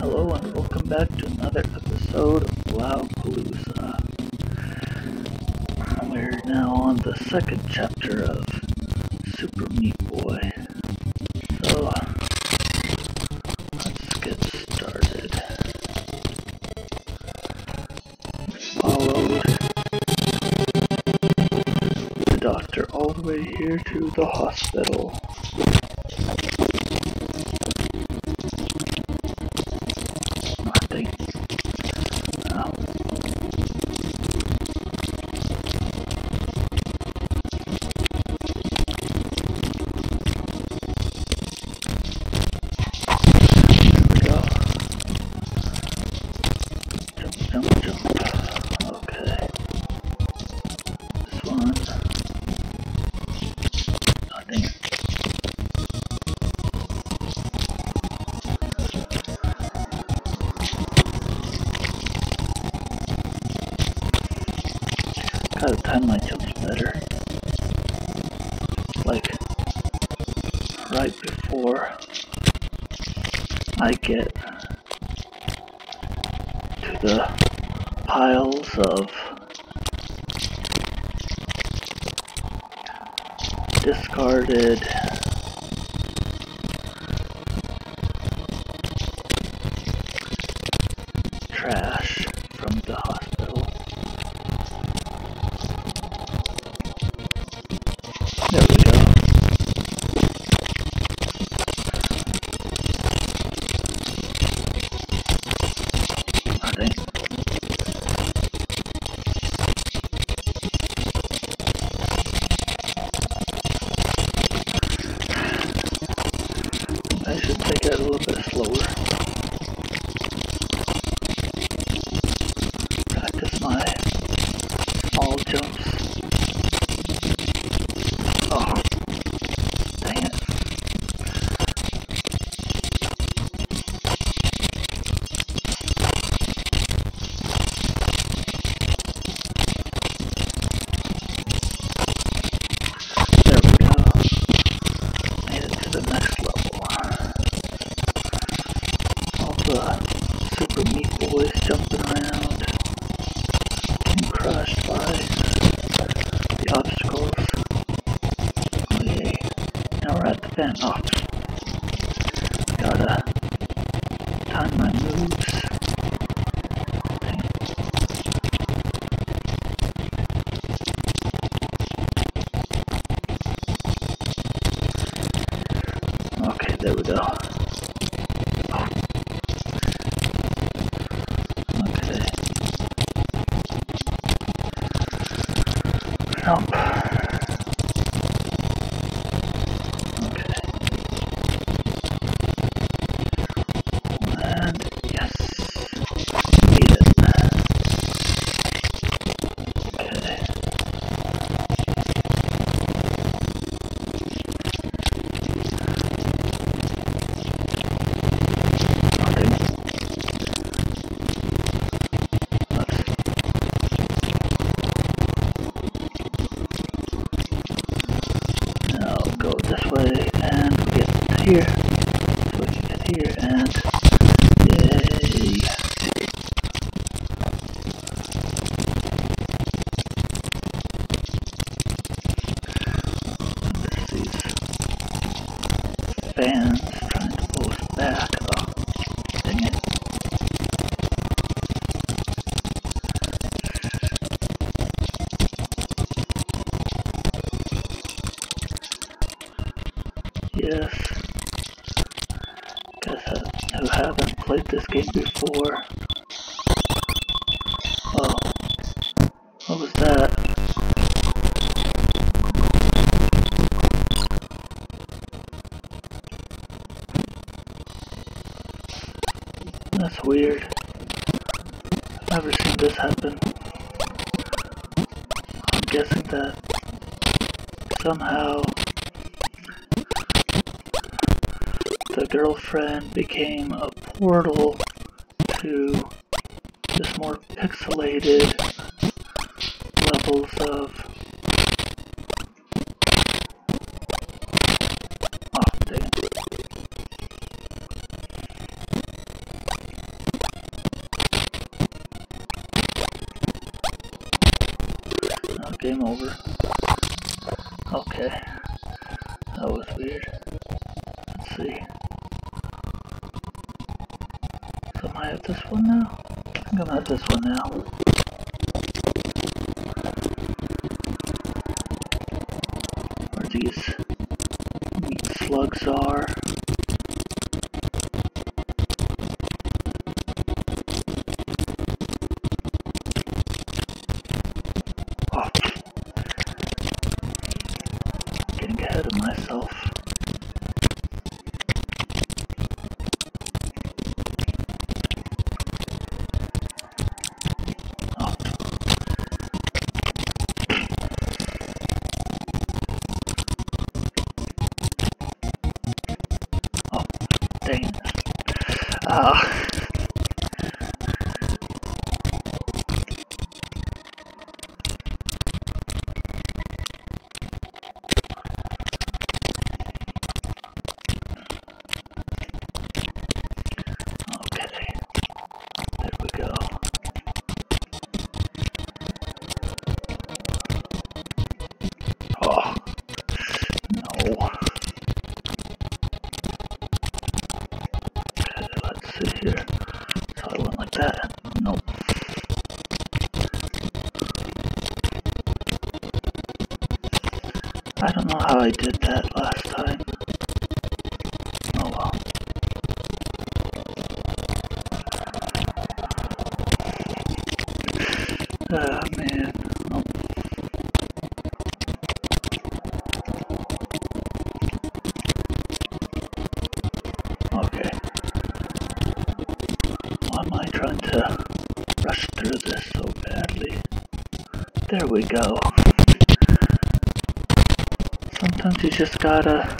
Hello and welcome back to another episode of Blaupalooza. We're now on the second chapter of Super Meat Boy. So, let's get started. Followed the doctor all the way here to the hospital. Gotta time my jumps better. Like, right before I get to the piles of discarded trash from the hospital. There we go. I think. I should take it a little bit slower. Practice my small jumps. Oh, dang it. There we go. Made it to the next level. All the Super Meat Boys jumping around, getting crushed by the obstacles. Oh yay. Now we're at the vent. Oh, gotta time my moves. Okay, there we go. Oh. Okay. Nope. Okay. And yes. Beat it. Okay. Now go this way and we get here. So we can get here and yay. There's these fans trying to pull us back. Oh, dang it. Yes. Guess who haven't played this game before. Oh, what was that? That's weird. I've never seen this happen. I'm guessing that somehow the girlfriend became a portal to just more pixelated levels of game over. Okay. That was weird. Let's see. So am I at this one now? I think I'm at this one now. Where these meat slugs are. Oh. Getting ahead of myself. Dang it. Okay. There we go. Oh. No. Let's see here. So I went like that. Nope. I don't know how I did that last time. Oh well. Ah, man. Oh. Okay. Why am I trying to rush through this so badly? There we go. Sometimes you just gotta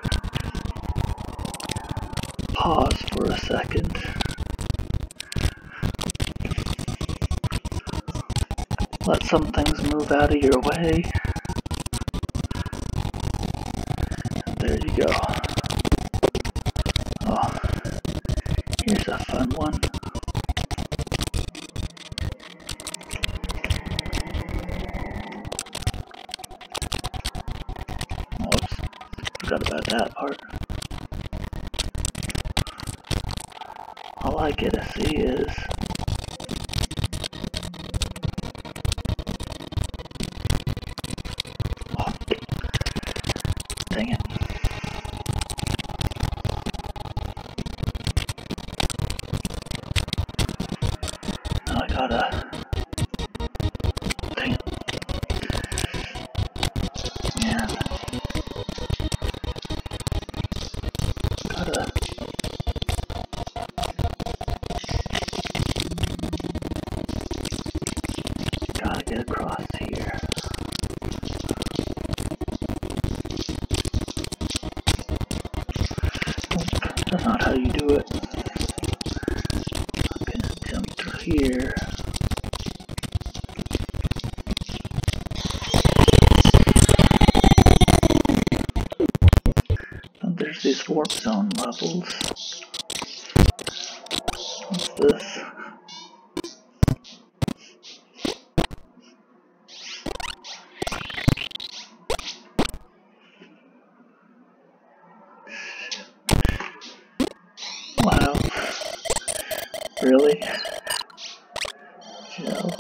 pause for a second. Let some things move out of your way. And there you go. Oh, here's a fun one. Whoops, forgot about that part. All I get to see is dang it. Now I gotta... Dang it. Man. Gotta get across here. That's not how you do it. I'm gonna jump through here. And there's these warp zone levels. What's this? Wow. Really? Joe.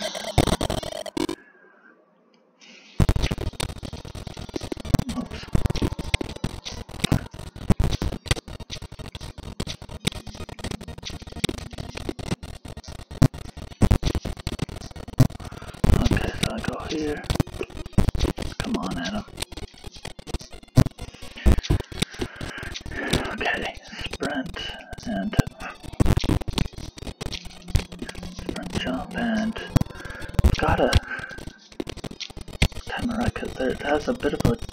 Oops. Okay, so I go here. Come on, Adam. Okay, sprint and sprint jump and gotta time it right because there has a bit of a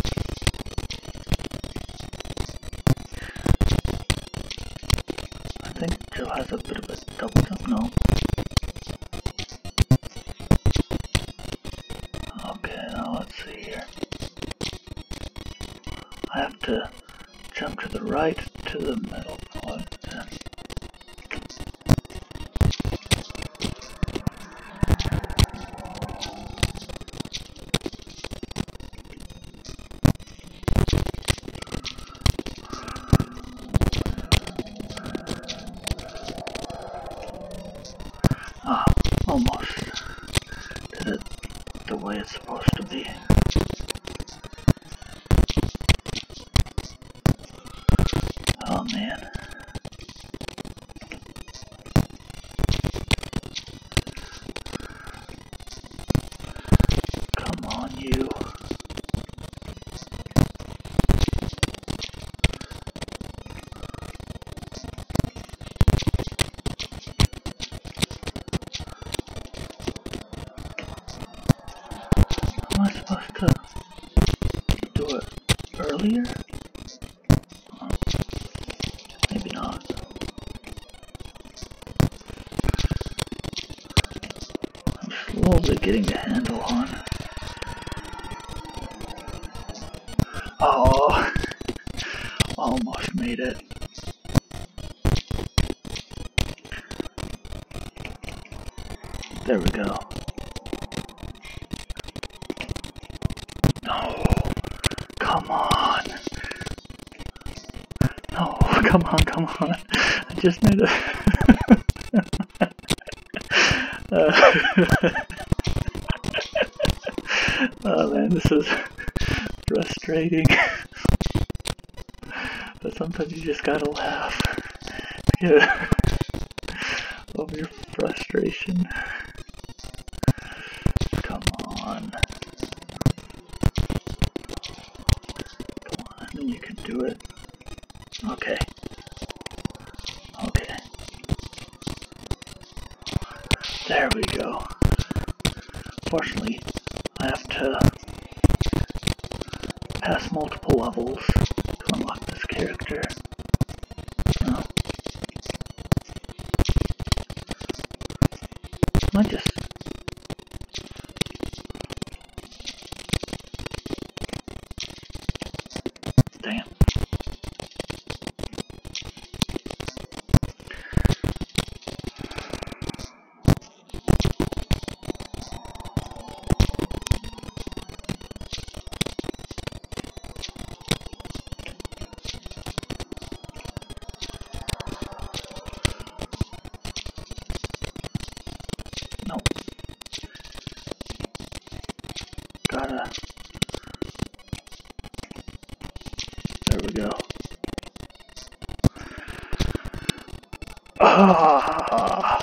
I think Joe has a bit of a double jump. No. Okay, now let's see here. I have to jump to the right, to the middle. way it's supposed to be. Oh man. Come on, you. Am I supposed to do it earlier? Oh, maybe not. I'm slowly getting the handle on. Oh, almost made it. There we go. No, come on. No, come on, come on. I just made it. Oh man, this is frustrating. But sometimes you just gotta laugh to get over your frustration. Come on. Come on, you can do it. Okay. Okay. There we go. Fortunately, I have to pass multiple levels to unlock this character. No. I just... Damn. Nope. Gotta... There we go. Ah!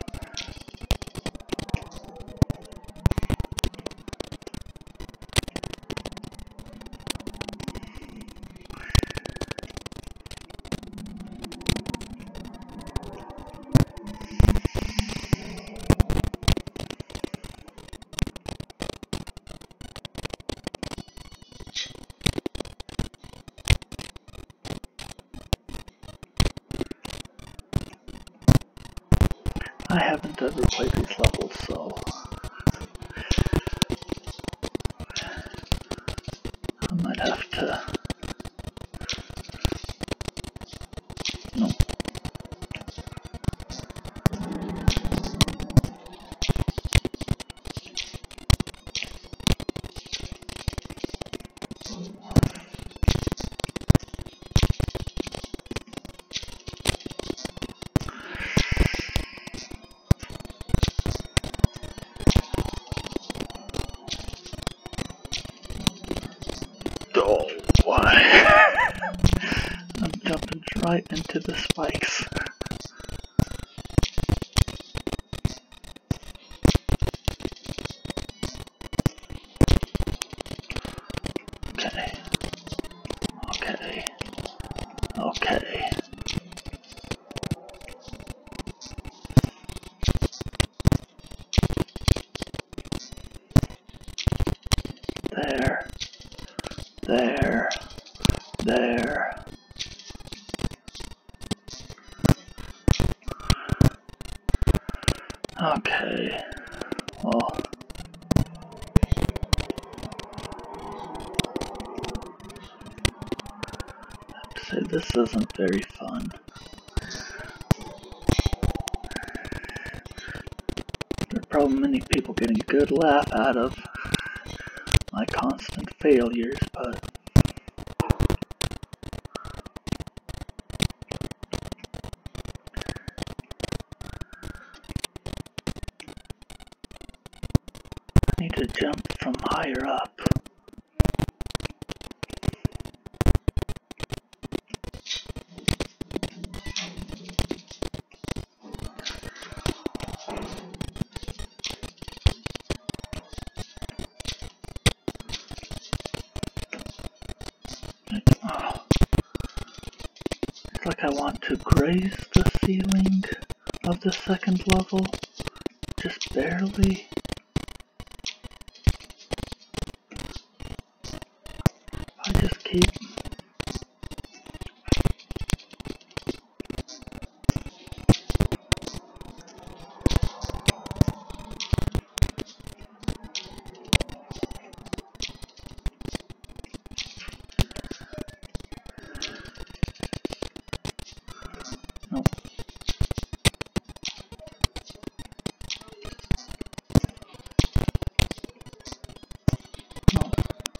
I haven't ever played these levels, so I might have to... No. Oh, why? I'm jumping right into the spikes. Okay. Okay. Okay. There. There. There. Okay. Well. I have to say this isn't very fun. There are probably many people getting a good laugh out of my constant failures, but need to jump from higher up. It's like I want to graze the ceiling of the second level, just barely. I just keep no. No.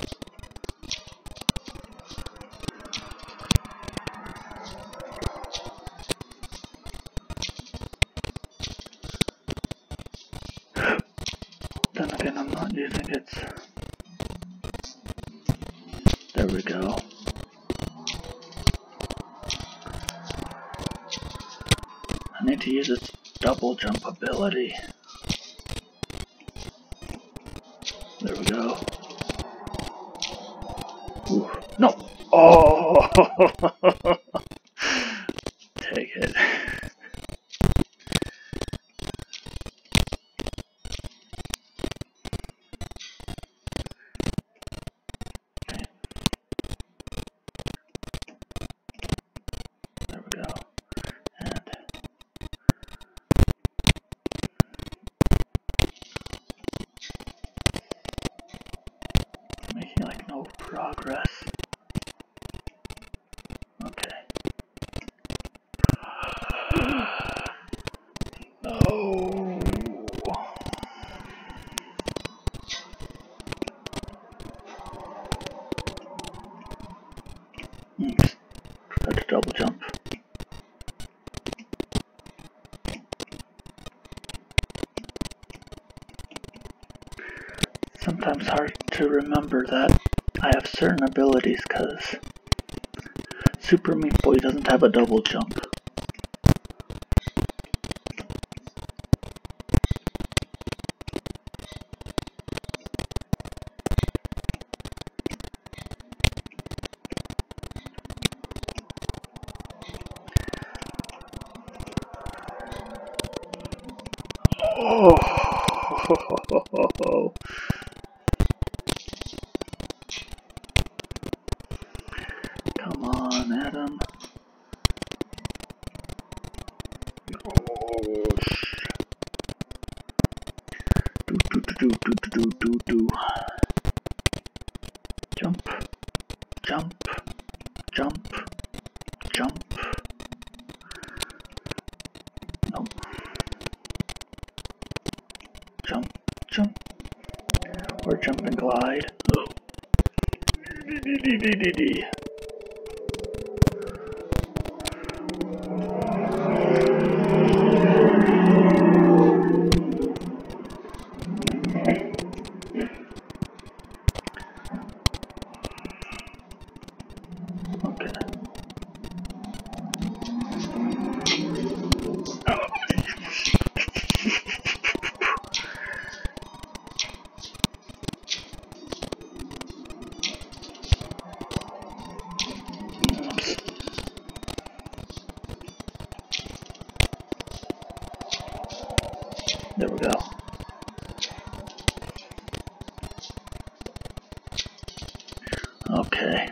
Then again, I'm not using it. There we go. I need to use its double jump ability. There we go. Ooh. No! Oh! Take it. Okay. There we go. And making like no progress. Okay. No. Forgot to double jump. Sometimes hard to remember that I have certain abilities because Super Meat Boy doesn't have a double jump. Oh, come on, Adam. Oh, do. Jump, jump, jump, jump. Nope. Jump, jump. Or jump and glide. Oh. There we go. Okay.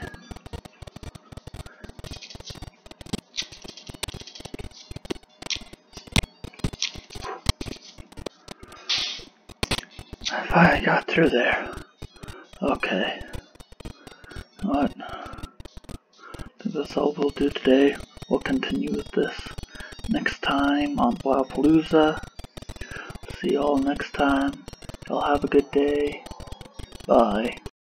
I got through there. Okay. What? That's all we'll do today. We'll continue with this next time on Blaupalooza. See y'all next time. Y'all have a good day. Bye.